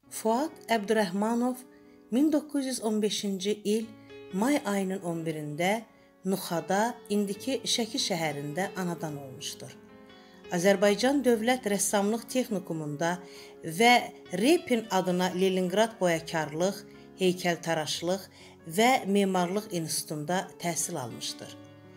Fuad Əbdürrəhmanov 1915-ci il may ayının 11-də Nuxada, indiki Şəki şəhərində anadan olmuşdur. Azərbaycan Dövlət Rəssamlıq Texnikumunda və Repin adına Leningrad Boyakarlıq, Heykəltaraşlıq və Memarlıq İnstitutunda təhsil almışdır.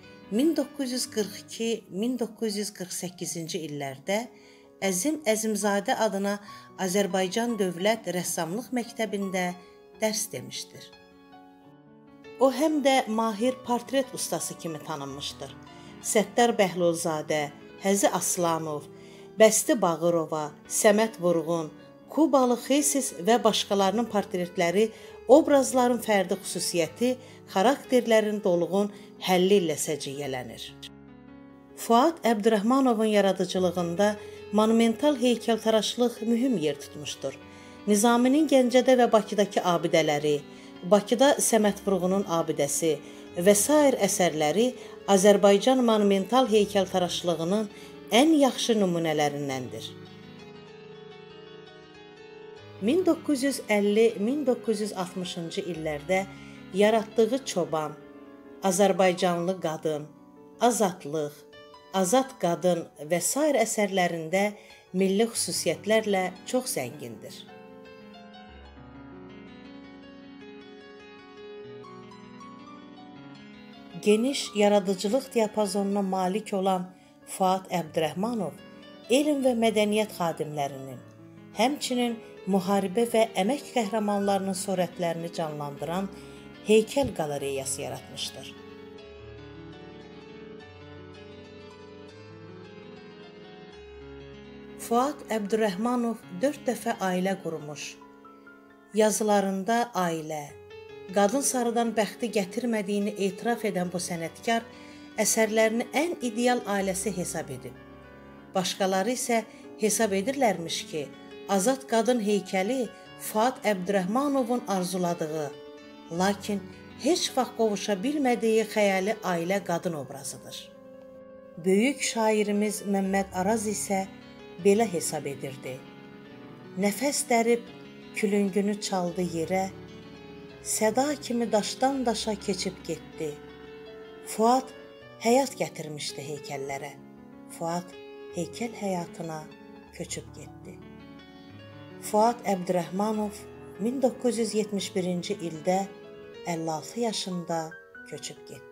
1942-1948-ci illərdə Əzim Əzimzadə adına Azərbaycan Dövlət Rəssamlıq Məktəbində dərs demişdir. O həm də mahir portret ustası kimi tanınmışdır. Səttar Bəhlulzadə, Həzi Aslanov, Bəsti Bağırova, Səməd Vurğun, Kubalı Xeysis və başqalarının portretləri obrazların fərdi xüsusiyyəti, xarakterlərin dolğun həlli ilə səciyyələnir. Fuad Əbdürrəhmanovun yaradıcılığında monumental heykəltaraşlıq mühüm yer tutmuşdur. Nizaminin Gəncədə və Bakıdakı abidələri, Bakıda Səməd Vurğunun abidəsi və sair əsərləri Azərbaycan monumental heykəltaraşlığının ən yaxşı nümunələrindəndir. 1950-1960-cı illərdə yaratdığı Çoban, Azərbaycanlı qadın, Azadlıq, Azad qadın və sair əsərlərində milli xüsusiyyətlərlə çox zəngindir. Geniş yaradıcılıq diapazonuna malik olan Fuad Əbdürrəhmanov elm və mədəniyyət xadimlərinin, həmçinin müharibə və əmək qəhrəmanlarının surətlərini canlandıran heykəl qalereyası yaratmışdır. Fuad Əbdürrəhmanov 4 dəfə ailə qurmuş. Yazılarında ailə, qadın sarıdan bəxti gətirmədiyini etiraf edən bu sənətkar əsərlərini ən ideal ailəsi hesab edib. Başqaları isə hesab edirlərmiş ki, Azad qadın heykəli Fuad Əbdürrəhmanovun arzuladığı, lakin heç vaxt qovuşa bilmədiyi xəyali ailə qadın obrazıdır. Böyük şairimiz Məmməd Araz isə belə hesab edirdi. Nəfəs dərib külüngünü çaldı yerə, səda kimi daşdan daşa keçib getdi. Fuad həyat gətirmişdi heykəllərə. Fuad heykəl həyatına köçüb getdi. Fuad Əbdürrəhmanov 1971-ci ildə 56 yaşında köçüb getdi.